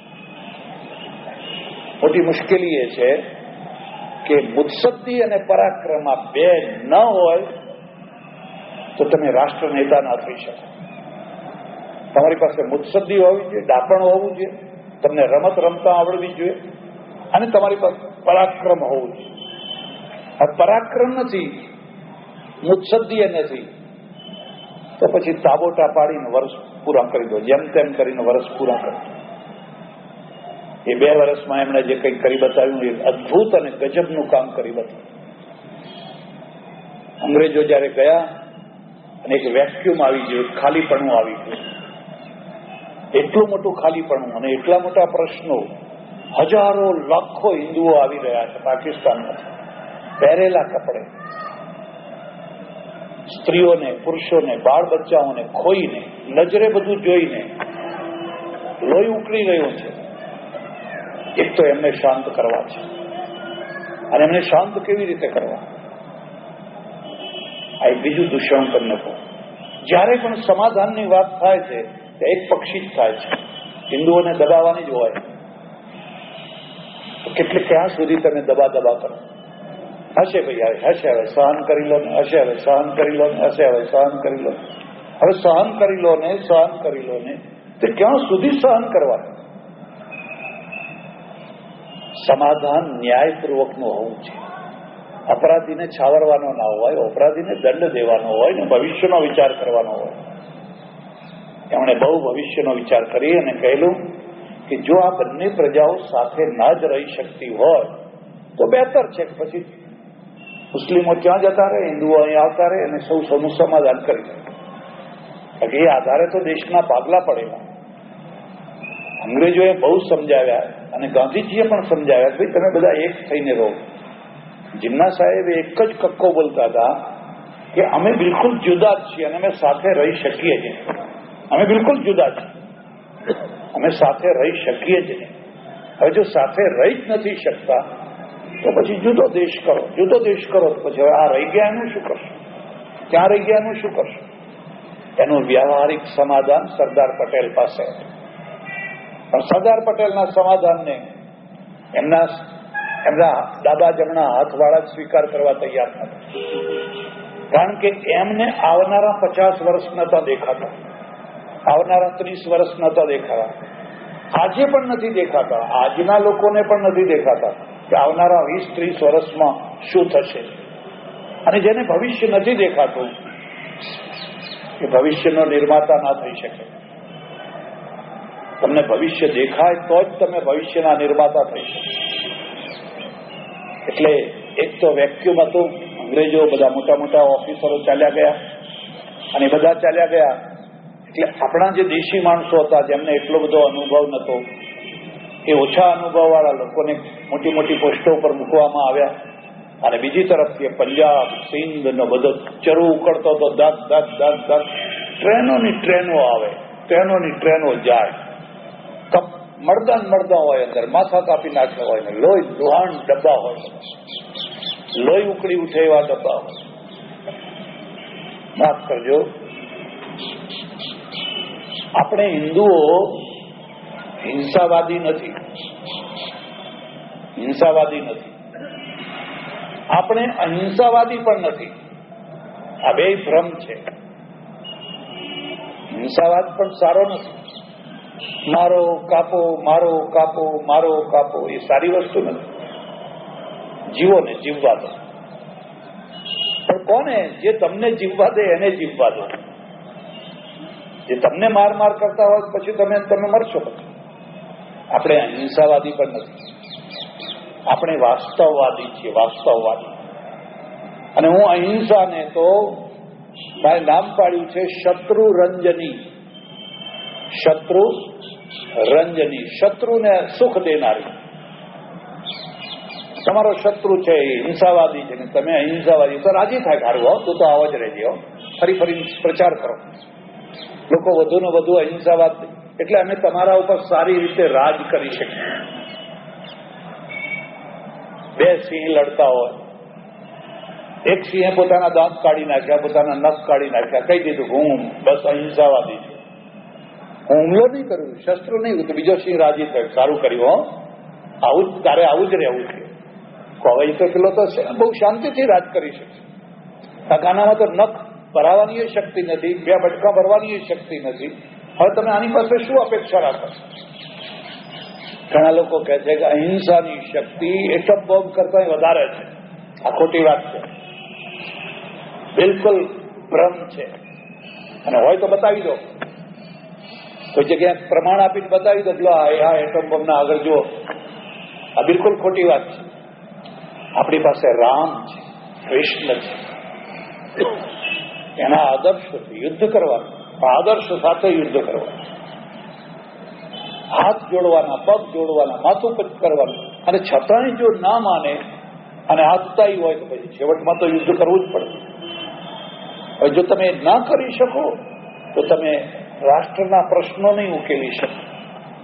મોટી મુશ્કેલી એ છે કે મુત્સદ્દી અને પરાક્રમ આ બે ન હોય તો તમે રાષ્ટ્ર નેતા ના થઈ શકો. તમારી પાસે મુત્સદ્દી હોવી જોઈએ, ડાપણ હોવું જોઈએ, તમને રમત રમતા આવડવી જોઈએ, અને તમારી પાસે પરાક્રમ હોવું જોઈએ. આ પરાક્રમ નથી, મુત્સદ્દી નથી, તો પછી તાબોટા પાડીને વર્ષ પૂરા કરી દો, જેમ તેમ કરીને વર્ષ પૂરા કરી દો. એ 2 વર્ષમાં એમણે જે કંઈક કરી બતાવ્યું એ અદભુત અને ગજબનું કામ કરી બતાવ્યું. અંગ્રેજો જયારે ગયા અને એક વેક્યુમ આવી ગયું, ખાલીપણું આવી ગયું, એટલું મોટું ખાલીપણું અને એટલા મોટા પ્રશ્નો. હજારો લાખો હિન્દુઓ આવી રહ્યા છે પાકિસ્તાનમાં, પહેરેલા કપડે, સ્ત્રીઓને, પુરુષોને, બાળ બચ્ચાઓને ખોઈને, નજરે બધું જોઈને લોહી ઉકળી રહ્યું છે. એક તો એમને શાંત કરવા છે, અને એમને શાંત કેવી રીતે કરવા, આ એક બીજું દૂષણ તમને કહું. જ્યારે પણ સમાધાનની વાત થાય છે તે એક પક્ષી જ થાય છે, હિન્દુઓને દબાવવાની જ હોય. કેટલે ક્યાં સુધી તમે દબા કરો? હશે ભાઈ, હશે હવે સહન કરી લો ને, હશે હવે સહન કરી લો ને, હશે હવે સહન કરી લો, હવે સહન કરી લો ને, સહન કરી લો ને. તે ક્યાં સુધી સહન કરવાનું? સમાધાન ન્યાયપૂર્વકનું હોવું છે. અપરાધીને છાવરવાનો ના હોય, અપરાધીને દંડ દેવાનો હોય ને ભવિષ્યનો વિચાર કરવાનો હોય. એમણે બહુ ભવિષ્યનો વિચાર કરી અને કહેલું કે જો આ બંને પ્રજાઓ સાથે ના જ રહી શકતી હોય તો બહેતર છે કે પછી મુસ્લિમો ત્યાં જતા રહે, હિન્દુઓ અહીં આવતા રહે અને સૌ સૌનું સમાધાન કરી દે. કારણ કે એ આધારે તો દેશના ભાગલા પડેલા. અંગ્રેજોએ બહુ સમજાવ્યા અને ગાંધીજીએ પણ સમજાવ્યા, ભાઈ તમે બધા એક થઈને રહો. જીન્ના સાહેબ એક જ કક્કો બોલતા હતા કે અમે બિલકુલ જુદા જ છીએ અને અમે સાથે રહી શકીએ છીએ. અમે બિલકુલ જુદા છીએ, અમે સાથે રહી શકીએ જ નહીં. હવે જો સાથે રહી જ નથી શકતા તો પછી જુદો દેશ કરો, જુદો દેશ કરો તો પછી હવે આ રહી ગયા એનું શું કરશો? ક્યાં રહી ગયા એનું શું કરશો? એનું વ્યવહારિક સમાધાન સરદાર પટેલ પાસે હતું. પણ સરદાર પટેલના સમાધાનને એમના ડાબા જમણા હાથવાળા જ સ્વીકાર કરવા તૈયાર નથી. કારણ કે એમને આવનારા 50 વર્ષ નતા દેખાતા, આવનારા 30 વર્ષ નતા દેખાતા, આજે પણ નથી દેખાતા, આજના લોકોને પણ નથી દેખાતા કે આવનારા 20-30 વર્ષમાં શું થશે. અને જેને ભવિષ્ય નથી દેખાતું એ ભવિષ્યનો નિર્માતા ના થઈ શકે. તમને ભવિષ્ય દેખાય તો જ તમે ભવિષ્યના નિર્માતા થઈ શકો. એટલે એક તો વેક્યુમ હતું, અંગ્રેજો બધા મોટા મોટા ઓફિસરો ચાલ્યા ગયા અને બધા ચાલ્યા ગયા. એટલે આપણા જે દેશી માણસો હતા જેમને એટલો બધો અનુભવ નતો, એ ઓછા અનુભવવાળા લોકોને મોટી મોટી પોસ્ટો ઉપર મૂકવામાં આવ્યા. અને બીજી તરફથી પંજાબ, સિંધ નો બધો ચરુ ઉકળતો હતો, દસ દસ દસ દસ ટ્રેનોની ટ્રેનો આવે, ટ્રેનોની ટ્રેનો જાય. મળદા હોય, અંદર માથા કાપી નાખ્યા હોય ને લોહી લુહાણ ડબ્બા હોય, લોહી ઉકળી ઉઠે એવા ડબ્બા હોય. માફ કરજો, આપણે હિન્દુઓ હિંસાવાદી નથી, હિંસાવાદી નથી. આપણે અહિંસાવાદી પણ નથી. આ બે ભ્રમ છે. હિંસાવાદ પણ સારો નથી. મારો કાપો, મારો કાપો, મારો કાપો એ સારી વસ્તુ નથી. જીવો ને જીવવા દો. પણ કોને? જે તમને જીવવા દે એને જીવવા દો. જે તમને માર કરતા હોય પછી તમે મરશો. પછી આપણે અહિંસાવાદી પણ નથી, આપણે વાસ્તવવાદી છીએ, વાસ્તવવાદી. અને હું અહિંસાને તો મારે નામ પાડ્યું છે શત્રુ રંજની. શત્રુ રંજની, શત્રુને સુખ દેનારી. તમારો શત્રુ છે એ હિંસાવાદી છે ને તમે અહિંસાવાદી, તો રાજી થાય કે હારું તું તો આવો જ રહેજો, ફરી પ્રચાર કરો. લોકો વધુ ને વધુ અહિંસાવાદ, એટલે અમે તમારા ઉપર સારી રીતે રાજ કરી શકીએ. બે સિંહ લડતા હોય, એક સિંહે પોતાના દાંત કાઢી નાખ્યા, પોતાના નખ કાઢી નાખ્યા, કહી દીધું હું બસ અહિંસાવાદી છું, હું હુમલો નહીં કરું, શસ્ત્ર નહીં. તો બીજો સિંહ રાજી થયો, સારું કર્યું હો, આવું જ તારે આવું જ રહેવું છે. હવે તો પેલો તો બહુ શાંતિથી રાજ કરી શકશે. તકાનામાં તો નખ ભરાવાની શક્તિ નથી, બે બટકા ભરવાની શક્તિ નથી. હવે તમે આની પાસે શું અપેક્ષા રાખો? ઘણા લોકો કહે છે કે અહિંસાની શક્તિ એટમ બોમ્બ કરતા વધારે છે. આ ખોટી વાત છે, બિલકુલ ભ્રમ છે. અને હોય તો બતાવી દો, કોઈ જગ્યાએ પ્રમાણ આપીને બતાવી દો, આ એટમ બોમ્બ ના આગળ જુઓ. આ બિલકુલ ખોટી વાત છે. આપણી પાસે રામ છે, કૃષ્ણ છે, એના આદર્શોથી યુદ્ધ કરવાનું, આદર્શ સાથે યુદ્ધ કરવાનું, હાથ જોડવાના, પગ જોડવાના, માથું પચ કરવાનું. અને છતાંય જો ના માને અને હાથતાઈ હોય તો પછી છેવટમાં તો યુદ્ધ કરવું જ પડે. હવે જો તમે ના કરી શકો તો તમે રાષ્ટ્રના પ્રશ્નો નહીં ઉકેલી શકો.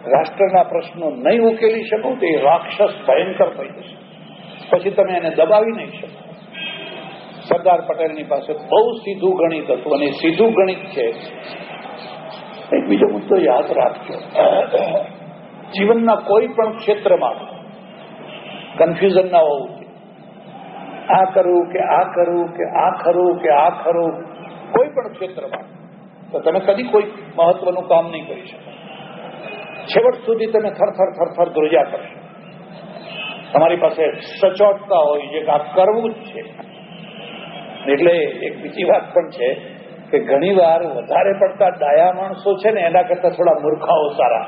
રાષ્ટ્રના પ્રશ્નો નહીં ઉકેલી શકો તો એ રાક્ષસ ભયંકર થઈ જશે, પછી તમે એને દબાવી નહીં શકો. સરદાર પટેલની પાસે બહુ સીધું ગણિત હતું, અને સીધું ગણિત છે. એક બીજો મુદ્દો યાદ રાખજો, જીવનના કોઈ પણ ક્ષેત્રમાં કન્ફ્યુઝન ના હોવું જોઈએ. આ કરવું કે આ કરવું કે આ ખરું કે આ ખરું, કોઈ પણ ક્ષેત્રમાં તો તમે કદી કોઈ મહત્વનું કામ નહીં કરી શકો. છેવટ સુધી તમે થરથર ધ્રુજા કરશો. તમારી પાસે સચોટતા હોય જે આ કરવું જ છે. એટલે એક બીજી વાત પણ છે કે ઘણી વાર વધારે પડતા ડાયા માણસો છે ને એના કરતા થોડા મૂર્ખાઓ સારા,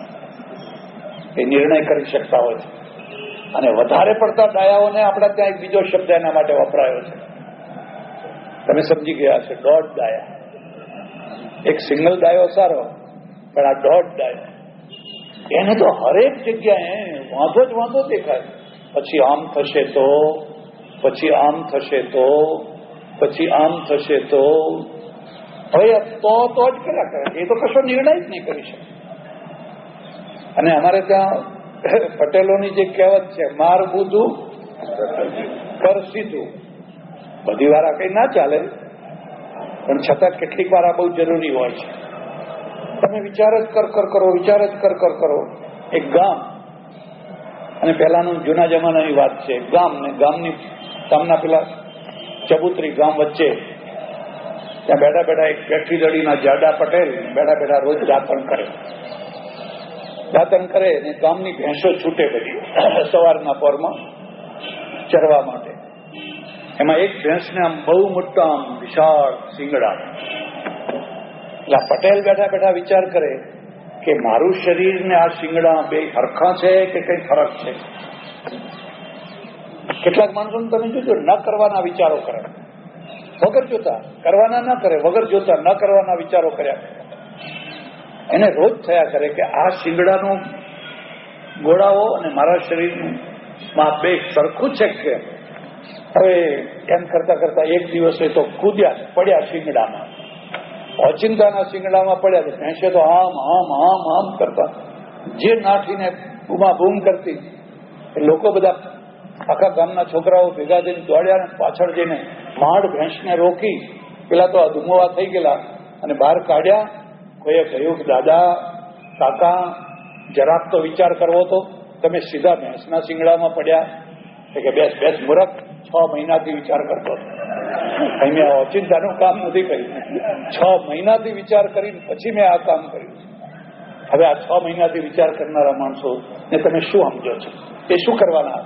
એ નિર્ણય કરી શકતા હોય છે. અને વધારે પડતા ડાયાઓને આપણા ત્યાં એક બીજો શબ્દ એના માટે વપરાયો છે, તમે સમજી ગયા છે, દોઢ ડાયા. એક સિંગલ ડાયો સારો, પણ આ દોઢ ડાયો એને તો હરેક જગ્યાએ વાંધો જ વાંધો દેખાય. પછી આમ થશે તો, પછી આમ થશે તો, પછી આમ થશે તો, હવે તો જ કર્યા કરે, એ તો કશો નિર્ણય જ નહીં કરી શકે. અને અમારે ત્યાં પટેલોની જે કહેવત છે, માર બુધું કર સીધું. બધી વાર આ કઈ ના ચાલે, પણ છતાં કેટલીક વાર આ બહુ જરૂરી હોય છે. તમે વિચાર જ કર કરો, વિચાર જ કર કરો. એક ગામ, અને પહેલાનું જૂના જમાનાની વાત છે, ગામ ને ગામના પેલા ચબુતરી ગામ વચ્ચે ત્યાં બેઠા બેઠા એક પેઠી દડીના જાડા પટેલ બેઠા રોજ દાંતણ કરે ને ગામની ભેંસો છૂટે બધી સવારના પોરમાં ચરવા માટે. એમાં એક ભેંસને આમ બહુ મોટા આમ વિશાળ શિંગડા. એટલે પટેલ બેઠા વિચાર કરે કે મારું શરીર ને આ શિંગડા બે હરખા છે કે કઈ ફરક છે. કેટલાક માણસો તમે જોજો ન કરવાના વિચારો કરે, વગર જોતા કરવાના ન કરે, વગર જોતા ન કરવાના વિચારો કર્યા. એને રોજ થયા કરે કે આ શિંગડાનો ગોળાઓ અને મારા શરીરનું માં બે સરખું છે કે. હવે એમ કરતા એક દિવસે તો કૂદ્યા, પડ્યા શિંગડામાં, ઓચિંતાના શિંગડામાં પડ્યા. તો ભેંસે તો આમ કરતા જે નાઠીને બૂમા બૂમ કરતી. લોકો બધા આખા ગામના છોકરાઓ ભેગા થઈને દોડ્યા, પાછળ જઈને માંડ ભેંસને રોકી. પેલા તો અધુમોવા થઈ ગયેલા અને બહાર કાઢ્યા. કોઈએ કહ્યું કે દાદા કાકા જરાક તો વિચાર કરવો તો, તમે સીધા ભેંસના શિંગડામાં પડ્યા. કે બેસ મૂરખ, 6 મહિનાથી વિચાર કરતો હતો. મેં ઓચિંતાનું કામ નથી કર્યું, 6 મહિનાથી વિચાર કરીને પછી મેં આ કામ કર્યું. હવે આ 6 મહિનાથી વિચાર કરનારા માણસો ને તમે શું સમજો છો, એ શું કરવાના?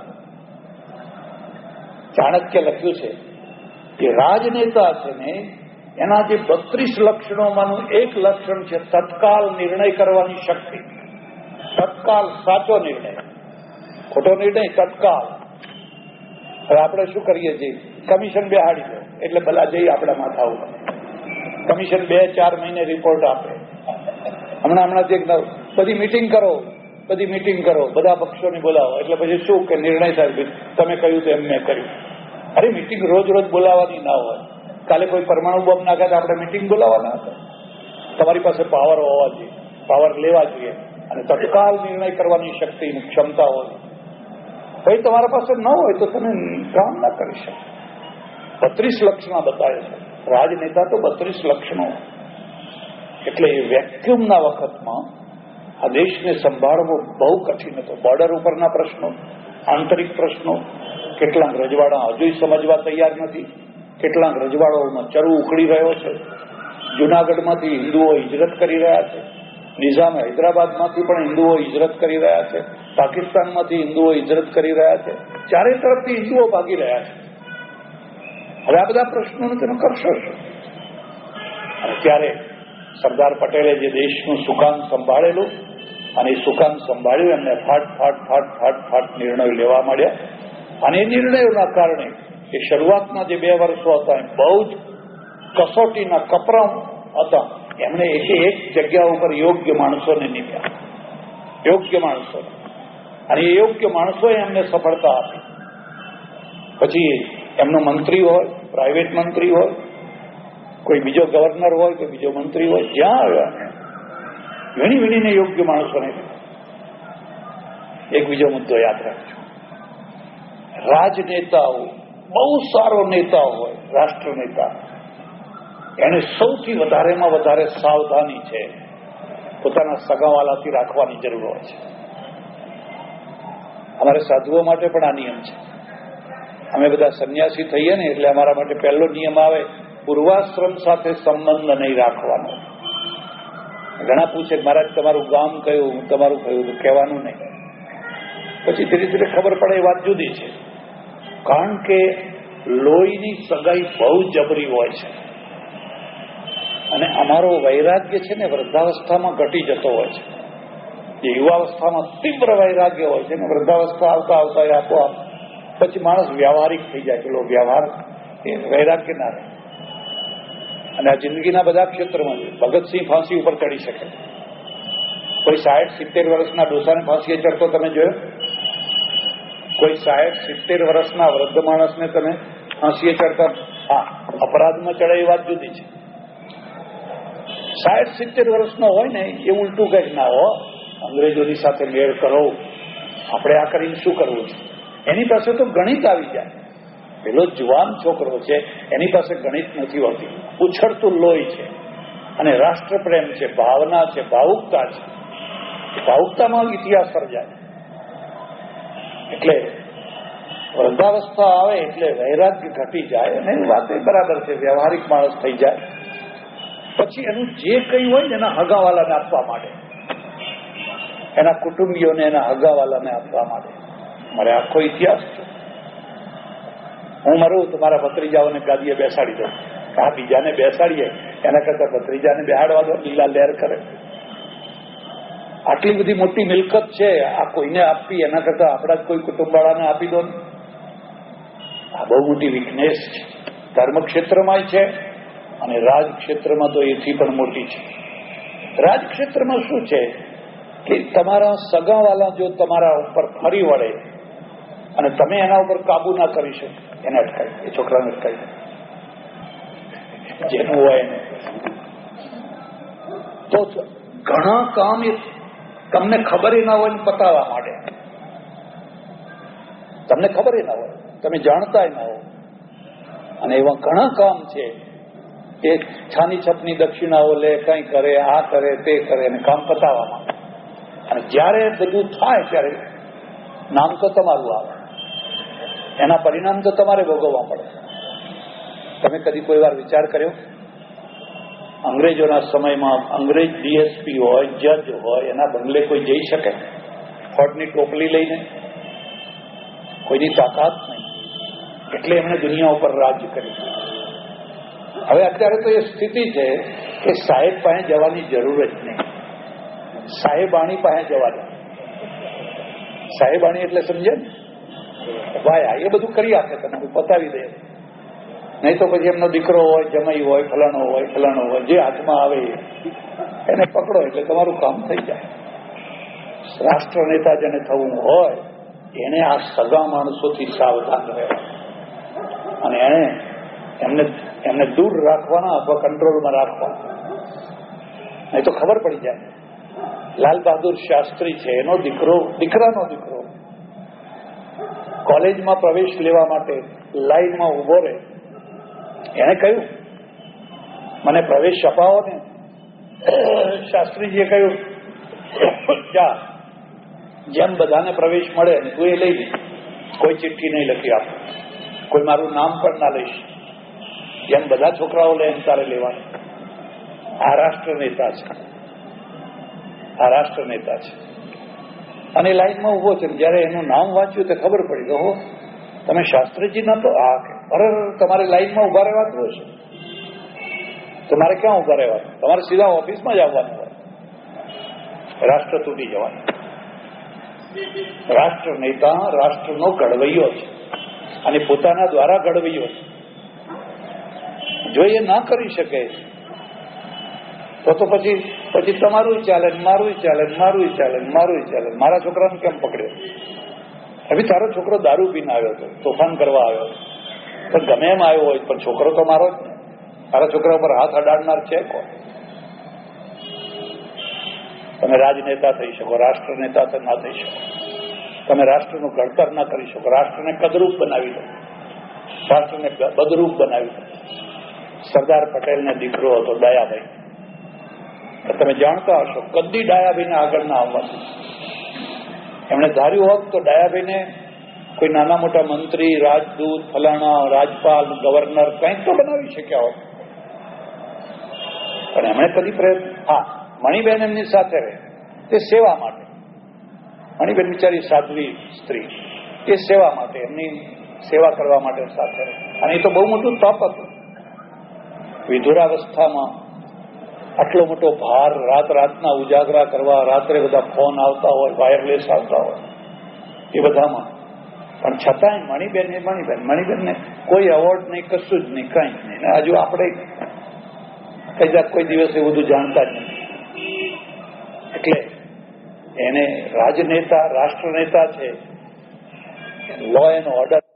ચાણક્ય લખ્યું છે કે રાજનેતા છે ને એના જે 32 લક્ષણોમાંનું એક લક્ષણ છે તત્કાલ નિર્ણય કરવાની શક્તિ. તત્કાલ સાચો નિર્ણય, ખોટો નિર્ણય તત્કાલ. હવે આપણે શું કરીએ છીએ, કમિશન બેહાડી દો એટલે ભલા જઈ આપણા માથા ઉપર. કમિશન 2-4 મહિને રિપોર્ટ આપે. હમણાં બધી મીટિંગ કરો, બધા પક્ષોને બોલાવો. એટલે પછી શું કે નિર્ણય થાય, તમે કહ્યું તો એમ મેં કર્યું. અરે મીટિંગ રોજ બોલાવવાની ના હોય. કાલે કોઈ પરમાણુ બોમ્બ નાખે તો આપણે મીટિંગ બોલાવવાના હતા. તમારી પાસે પાવર હોવા જોઈએ, પાવર લેવા જોઈએ, અને તત્કાલ નિર્ણય કરવાની શક્તિની ક્ષમતા હોય. ભાઈ તમારા પાસે ન હોય તો તમે કામ ના કરી શકો. 32 લક્ષણો બતાવે છે રાજનેતા, તો 32 લક્ષણો. એટલે એ વેક્યુમના વખતમાં આ દેશને સંભાળવો બહુ કઠિન હતો. બોર્ડર ઉપરના પ્રશ્નો, આંતરિક પ્રશ્નો, કેટલાક રજવાડા હજુ સમજવા તૈયાર નથી. કેટલાક રજવાડાઓમાં ચરુ ઉખડી રહ્યો છે. જુનાગઢમાંથી હિન્દુઓ હિજરત કરી રહ્યા છે. નિઝામ હૈદરાબાદમાંથી પણ હિન્દુઓ હિજરત કરી રહ્યા છે. પાકિસ્તાનમાંથી હિન્દુઓ હિજરત કરી રહ્યા છે. ચારે તરફથી હિન્દુઓ ભાગી રહ્યા છે. હવે આ બધા પ્રશ્નોને તમે કરશો શું? અને ત્યારે સરદાર પટેલે જે દેશનું સુકાન સંભાળેલું, અને એ સુકાન સંભાળ્યું, એમને ફાટ નિર્ણયો લેવા માંડ્યા. અને એ નિર્ણયોના કારણે એ શરૂઆતના જે 2 વર્ષો હતા એ બહુ જ કસોટીના કપરા હતા. એમણે એક જગ્યા ઉપર યોગ્ય માણસોને નીમ્યા, યોગ્ય માણસો, અને એ યોગ્ય માણસોએ એમને સફળતા આપી. પછી એમનો મંત્રી હોય, પ્રાઇવેટ મંત્રી હોય, કોઈ બીજો ગવર્નર હોય, કોઈ બીજો મંત્રી હોય, જ્યાં આવ્યા વીણીને યોગ્ય માણસોને એક બીજો મુદ્દો યાદ રાખજો. રાજનેતાઓ, બહુ સારો નેતા હોય, રાષ્ટ્ર નેતા, એને સૌથી વધારેમાં વધારે સાવધાની છે પોતાના સગાવાલાથી રાખવાની જરૂર હોય છે. અમારે સાધુઓ માટે પણ આ નિયમ છે. અમે બધા સંન્યાસી થઈએ ને એટલે અમારા માટે પહેલો નિયમ આવે, પૂર્વાશ્રમ સાથે સંબંધ નહીં રાખવાનો. ઘણા પૂછે મહારાજ તમારું ગામ કયું, તમારું કયું, કહેવાનું નહીં. પછી ધીરે ધીરે ખબર પડે એ વાત જુદી છે. કારણ કે લોહીની સગાઈ બહુ જબરી હોય છે અને અમારો વૈરાગ્ય છે ને વૃદ્ધાવસ્થામાં ઘટી જતો હોય છે. જે યુવાવસ્થામાં તીવ્ર વૈરાગ્ય હોય છે ને વૃદ્ધાવસ્થા આવતા આવતા એ આપોઆપ પછી માણસ વ્યવહારિક થઈ જાય. પેલો વ્યવહાર એ વૈરાગ્ય ના રહે. અને આ જિંદગીના બધા ક્ષેત્રમાં છે. ભગતસિંહ ફાંસી ઉપર ચડી શકે, કોઈ 60-70 વર્ષના ડોસાને ફાંસીએ ચડતો તમે જોયો? કોઈ 60-70 વર્ષના વૃદ્ધ માણસને તમે ફાંસીએ ચડતા? હા, અપરાધમાં ચડે એ વાત જુદી છે. 60-70 વર્ષનો હોય ને એ ઉલટું કંઈક ના હો, અંગ્રેજોની સાથે મેળ કરો, આપણે આ કરીને શું કરવું છે. એની પાસે તો ગણિત આવી જાય. પેલો જુવાન છોકરો છે એની પાસે ગણિત નથી હોતી, ઉછળતું લોહી છે અને રાષ્ટ્રપ્રેમ છે, ભાવના છે, ભાવુકતા છે. ભાવુકતામાં ઇતિહાસ સર્જાય. એટલે વૃદ્ધાવસ્થા આવે એટલે વૈરાગ્ય ઘટી જાય અને વાત બરાબર છે, વ્યવહારિક માણસ થઈ જાય. પછી એનું જે કંઈ હોય ને એના હગાવાલાને આપવા માટે, એના કુટુંબીઓને, એના હગાવાલાને આપવા માટે. મારે આખો ઇતિહાસ છે. હું મરું તો મારા ભત્રીજાઓને ગાદીએ બેસાડી દઉં. આ બીજાને બેસાડીએ એના કરતા ભત્રીજાને બેહાડવા દો, લીલા લહેર કરે. આટલી બધી મોટી મિલકત છે, આ કોઈને આપવી એના કરતા આપણા જ કોઈ કુટુંબવાળાને આપી દો. આ બહુ મોટી વીકનેસ છે. ધર્મ ક્ષેત્રમાં છે અને રાજક્ષેત્રમાં તો એથી પણ મોટી છે. રાજક્ષેત્રમાં શું છે કે તમારા સગાવાલા જો તમારા ઉપર ફરી વળે અને તમે એના ઉપર કાબુ ના કરી શકો, એને અટકાવી, એ છોકરાને અટકાવી, જેનું હોય એને. તો ઘણા કામ એ તમને ખબર ના હોય ને પતાવવા માટે, તમને ખબર ના હોય, તમે જાણતા ના હો. અને એવા ઘણા કામ છે કે છાની છપની દક્ષિણાઓ લે, કઈ કરે, આ કરે, તે કરે, અને કામ પતાવવા માટે. અને જયારે બધું થાય ત્યારે નામ તો તમારું આવે, એના પરિણામ તો તમારે ભોગવવા પડે. તમે કદી કોઈ વાર વિચાર કર્યો? અંગ્રેજોના સમયમાં અંગ્રેજ ડીએસપી હોય, જજ હોય, એના બંગલે કોઈ જઈ શકે ફોટની ટોપલી લઈને? કોઈની તાકાત નહીં. એટલે એમણે દુનિયા ઉપર રાજ્ય કર્યું. હવે અત્યારે તો એ સ્થિતિ છે કે સાહેબ પાસે જવાની જરૂર જ નહીં, સાહેબાણી પાસે જવાની. સાહેબાણી એટલે સમજે ને, વાયા એ બધું કરી આપે, તમે પતાવી દે. નહીં તો પછી એમનો દીકરો હોય, જમાઈ હોય, ફલાણો હોય, ફલાણો હોય, જે હાથમાં આવે એને પકડો એટલે તમારું કામ થઈ જાય. રાષ્ટ્ર નેતા જેને થવું હોય એને આ સગા માણસોથી સાવધાન રહેવા અને એમને દૂર રાખવાના અથવા કંટ્રોલમાં રાખવાના. નહીં તો ખબર પડી જાય. લાલ બહાદુર શાસ્ત્રી છે, એનો દીકરાનો દીકરો કોલેજમાં પ્રવેશ લેવા માટે લાઈનમાં ઉભો રહે. એને કહ્યું મને પ્રવેશ અપાવો ને. શાસ્ત્રીજીએ કહ્યું જા, જેમ બધાને પ્રવેશ મળે ને તું એ લઈ લે, કોઈ ચિઠ્ઠી નહીં લખી આપો, કોઈ મારું નામ પણ ના લઈશ, જેમ બધા છોકરાઓ લે એમ તારે લેવાનું. આ રાષ્ટ્ર નેતા છે, આ રાષ્ટ્ર નેતા છે. અને લાઈનમાં ઉભો છે. જયારે એનું નામ વાંચ્યું તો ખબર પડી કે હો તમે શાસ્ત્રીજી ના તો આ અરે તમારે લાઈનમાં ઉભા રહેવાતું હશે. તમારે ક્યાં ઉભા રહેવાનું? તમારે સીધા ઓફિસમાં જ આવવાનું હોય. રાષ્ટ્ર તૂટી જવાનું. રાષ્ટ્ર નેતા રાષ્ટ્રનો ઘડવૈયો છે અને પોતાના દ્વારા ઘડવૈયો છે. જો એ ના કરી શકે તો પછી તમારું ચાલે, મારું ચાલે, મારું ચાલે, મારું ચાલે. મારા છોકરાને કેમ પકડ્યો? હવે તારો છોકરો દારૂ પીને આવ્યો હતો, તોફાન કરવા આવ્યો હતો, તો ગમે એમ આવ્યો હોય પણ છોકરો તો મારો જ ને. તારા છોકરા ઉપર હાથ અડાડનાર છે કોણ? તમે રાજનેતા થઈ શકો, રાષ્ટ્ર નેતા તો ના થઈ શકો. તમે રાષ્ટ્રનું ઘડતર ના કરી શકો, રાષ્ટ્રને કદરૂપ બનાવી દો, રાષ્ટ્રને બદરૂપ બનાવી દો. સરદાર પટેલને દીકરો હતો દયાભાઈ, તમે જાણતા હશો, કદી ડાયાભાઈને આગળ ના આવવાનું. એમણે ધાર્યું હોત તો ડાયાભાઈને કોઈ નાના મોટા મંત્રી, રાજદૂત, ફલાણા, રાજપાલ, ગવર્નર કંઈક તો બનાવી શક્યા હોત, પણ એમણે કદી પ્રયત્ન. હા, મણીબેન એમની સાથે રહે, તે સેવા માટે. મણીબેન બિચારી સાધ્વી સ્ત્રી, એ સેવા માટે, એમની સેવા કરવા માટે સાથે રહે. અને એ તો બહુ મોટું તપ હતું. વિધુરાવસ્થામાં આટલો મોટો ભાર, રાતના ઉજાગરા કરવા, રાત્રે બધા ફોન આવતા હોય, વાયરલેસ આવતા હોય, એ બધામાં પણ છતાંય મણીબેનને કોઈ એવોર્ડ નહીં, કશું જ નહીં, કંઈ જ નહીં. હજુ આપણે કદાચ કોઈ દિવસે બધું જાણતા જ નથી. એટલે એને રાજનેતા, રાષ્ટ્રનેતા છે, લો એન્ડ ઓર્ડર